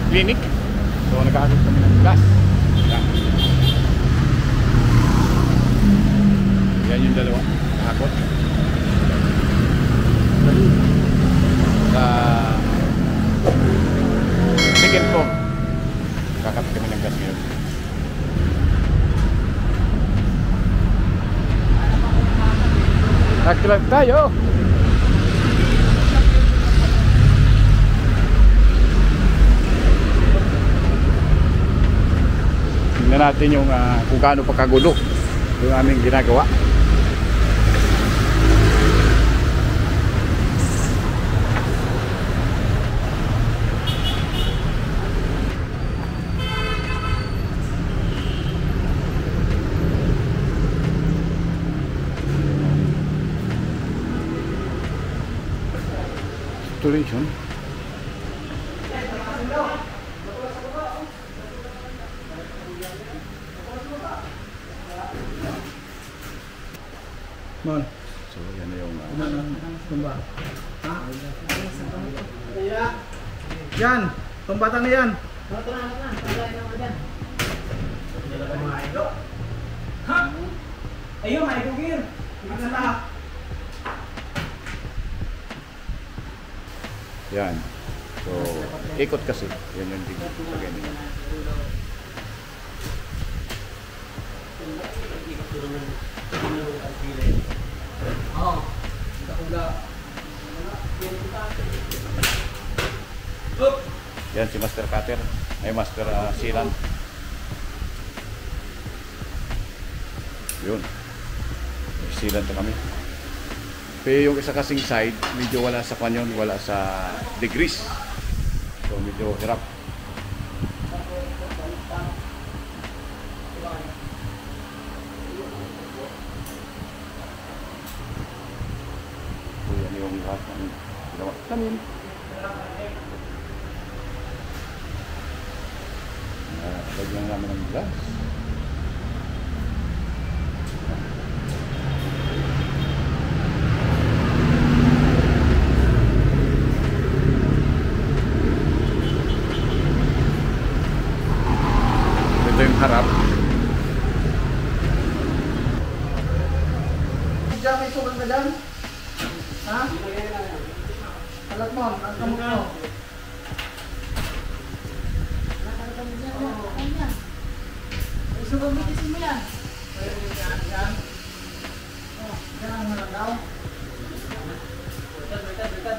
clinic. So nagkakasot kami ng gas. Yan. Yan yung dalawa. Nakakot. Sa second floor. Kakapit kami ng gas ngayon. Nagkilag tayo. Tingnan natin yung kung gaano pa kagulo yung aming ginagawa. Saturation. Mon. So yan na yung Tumba. Ha? Yan, tumbatan na yan. Ha? Ayun, may bugir. Tingnan na. yan. So ikot kasi. Yan yung tingin sa ganyan. Oh. Yan si Master Cutter. Ay Master Sealant. Yun. Sealant na kami. Pero yung isa kasing side, medyo wala sa kanyon, wala sa degrees. So medyo hirap. So yan yung lahat ng ginawa namin. Lagyan namin ng gas. Ito yung harap. Diyan may sukat na dyan? Ha? Alat mo, ang kamot mo. Gusto mo bitin mo yan? Yan. Oh, yan ang malagaw. Baliktad.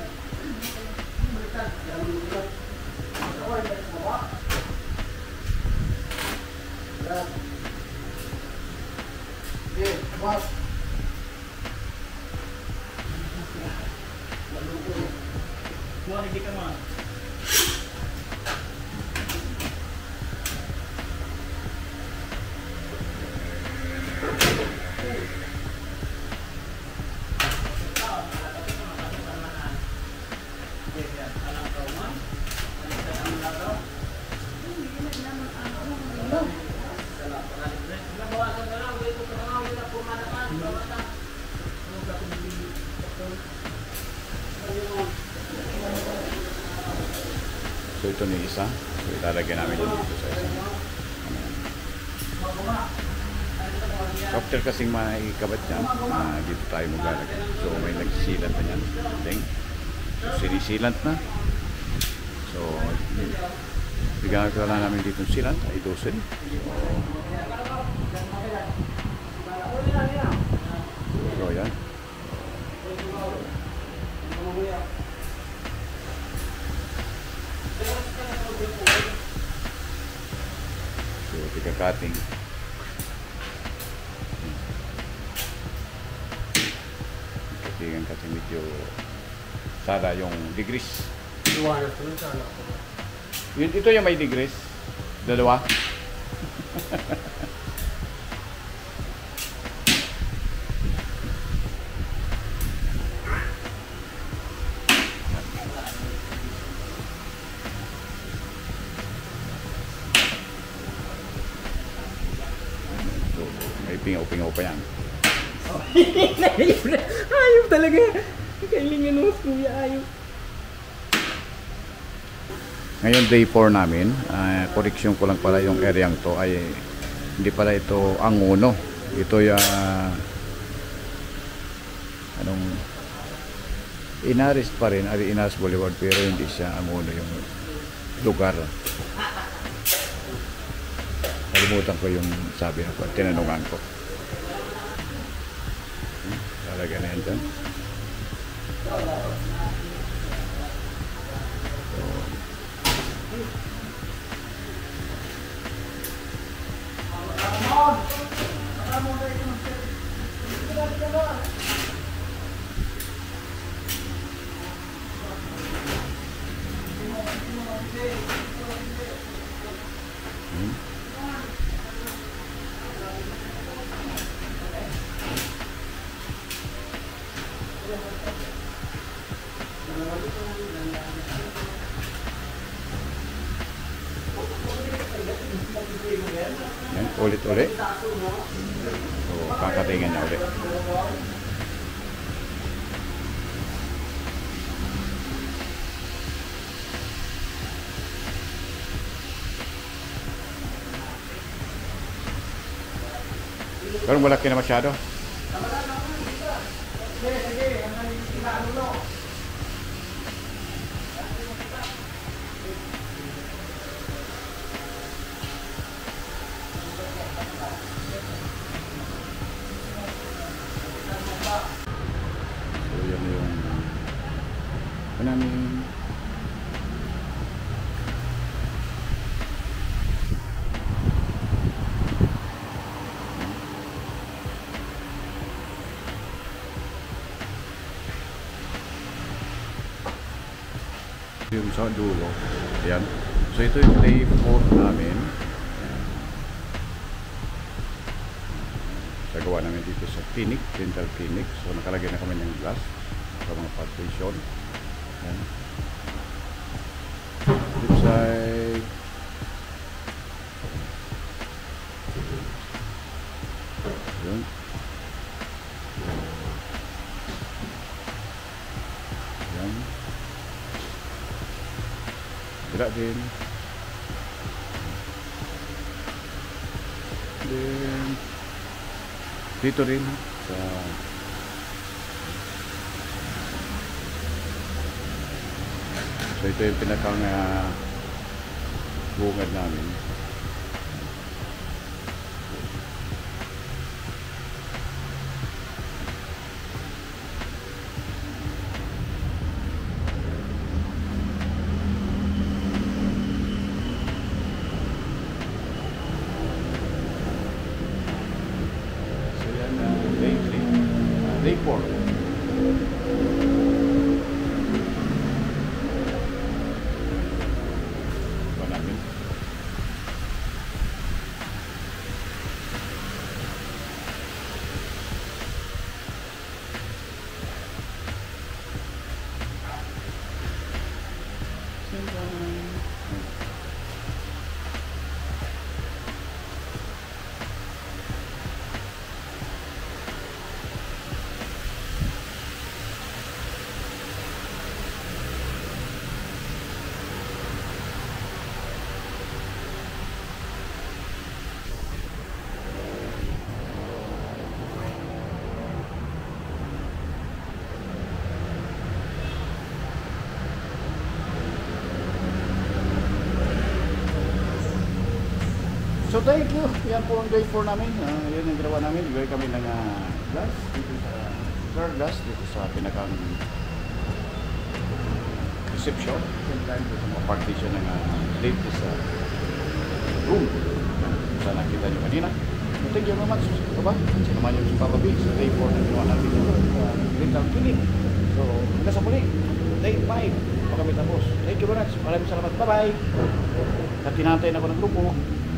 Okay, baliktad. Yan. Okay, boss. Buwan, hindi ka man. So ito ni isa. So ilalagyan namin yun dito sa isa. After kasing maikabat yan, dito tayo maglalagay. So may nagsisilant na yan. So sinisilant na. So bigyan ko lang namin dito yung silant. Ay dosen. So yan. So tika-cutting. Tingnan kasi medyo sada yung degrees. Yun, ito yung may degrees. Dalawa. So, may pingaw-pingaw pa yan. Ayaw talaga. Kailangan mo, kuya, ayaw. Ngayon day 4 namin. Correction ko lang pala yung area to ay hindi pala ito Angono. Ito yung anong Inaris pa rin, Inaris Boulevard, pero hindi siya Angono yung lugar. Kalimutan ko yung sabi ko, tinanungan ko. Talaga na yan dyan. Yan, ulit-ulit. So, kakatingan niya ulit. Pero malaki na masyado. So yan yung namin. Yung sa dulo. Ayan. So ito yung day 4 namin. Sagawa namin dito sa clinic, dental clinic. So nakalagay na kami ng glass sa mga partition. Ayan. Left side. Ayan. Ayan. Gerak din. Then dito rin sa so ito yung pinakang bungad namin. Day 4. Ba namin? So thank you. Yan po ang day 4 namin. Yan ang ginawa namin. Gawin kami ng glass dito sa car glass dito sa pinakang reception. Same time dito sa mga partition ng dito sa room. Sa nakita nyo kanina. So thank you very much. Ito ba? Sa naman yung si Papa B sa day 4 na ginawa natin dito sa dental clinic. So hanggang sa muli. Day 5. Pa kami tapos. Thank you very much. Maraming salamat. Bye-bye. At tinantay na ako ng grupo.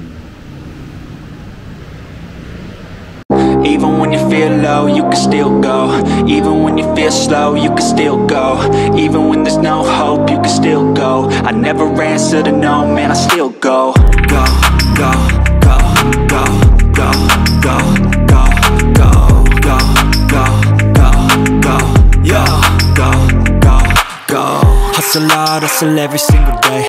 Even when you feel low, you can still go. Even when you feel slow, you can still go. Even when there's no hope, you can still go. I never answer to no, man, I still go. Go, go, go, go, go, go, go, go, go, go, go, go, yo, go, go, go. Hustle hard, hustle every single day.